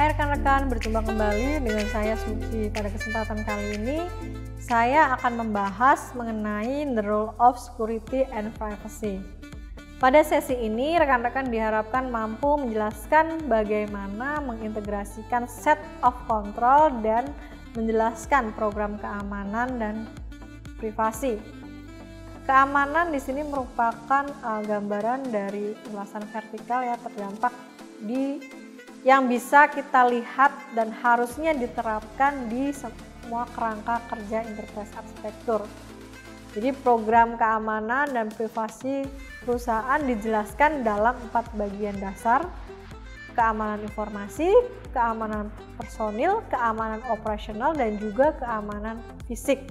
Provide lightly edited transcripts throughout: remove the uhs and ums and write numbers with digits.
Hai rekan-rekan, berjumpa kembali dengan saya Suci. Pada kesempatan kali ini, saya akan membahas mengenai the role of security and privacy. Pada sesi ini, rekan-rekan diharapkan mampu menjelaskan bagaimana mengintegrasikan set of control dan menjelaskan program keamanan dan privasi. Keamanan di sini merupakan gambaran dari ulasan vertikal ya, terdampak di yang bisa kita lihat dan harusnya diterapkan di semua kerangka kerja enterprise arsitektur. Jadi program keamanan dan privasi perusahaan dijelaskan dalam 4 bagian dasar: keamanan informasi, keamanan personil, keamanan operasional, dan juga keamanan fisik.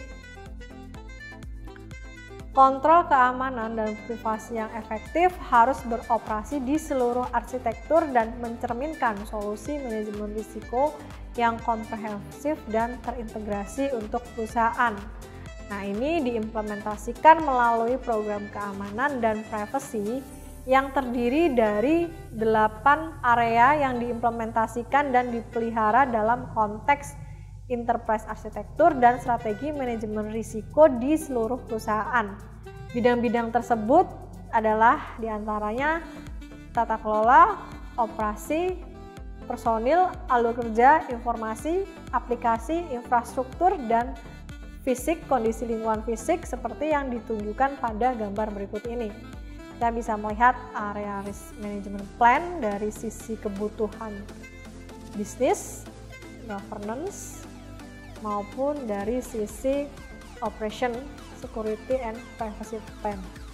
Kontrol keamanan dan privasi yang efektif harus beroperasi di seluruh arsitektur dan mencerminkan solusi manajemen risiko yang komprehensif dan terintegrasi untuk perusahaan. Nah, ini diimplementasikan melalui program keamanan dan privasi yang terdiri dari 8 area yang diimplementasikan dan dipelihara dalam konteks enterprise arsitektur dan strategi manajemen risiko di seluruh perusahaan. Bidang-bidang tersebut adalah diantaranya tata kelola, operasi, personil, alur kerja, informasi, aplikasi, infrastruktur, dan fisik, kondisi lingkungan fisik seperti yang ditunjukkan pada gambar berikut ini. Kita bisa melihat area risk management plan dari sisi kebutuhan bisnis, governance, maupun dari sisi operation, security and privacy plan.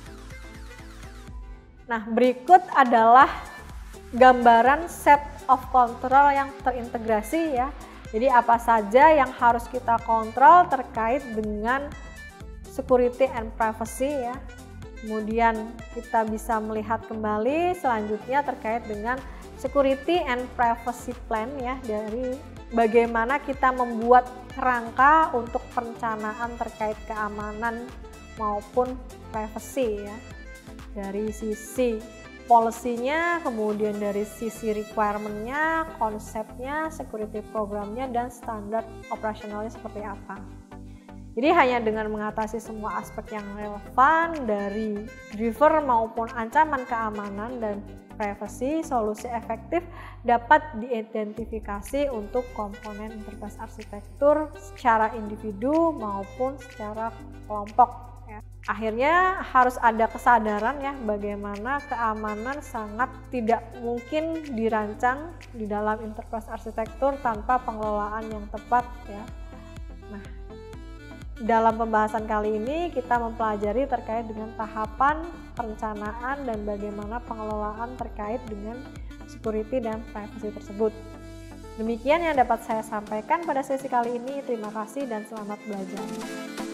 Nah, berikut adalah gambaran set of control yang terintegrasi ya. Jadi apa saja yang harus kita kontrol terkait dengan security and privacy ya. Kemudian kita bisa melihat kembali selanjutnya terkait dengan security and privacy plan ya, dari bagaimana kita membuat kerangka untuk perencanaan terkait keamanan maupun privacy ya. Dari sisi policy-nya, kemudian dari sisi requirement-nya, konsepnya, security programnya, dan standar operasionalnya seperti apa. Jadi hanya dengan mengatasi semua aspek yang relevan dari driver maupun ancaman keamanan dan privasi, solusi efektif dapat diidentifikasi untuk komponen enterprise arsitektur secara individu maupun secara kelompok. Ya. Akhirnya harus ada kesadaran ya bagaimana keamanan sangat tidak mungkin dirancang di dalam enterprise arsitektur tanpa pengelolaan yang tepat ya. Nah, dalam pembahasan kali ini kita mempelajari terkait dengan tahapan perencanaan dan bagaimana pengelolaan terkait dengan security dan privacy tersebut. Demikian yang dapat saya sampaikan pada sesi kali ini. Terima kasih dan selamat belajar.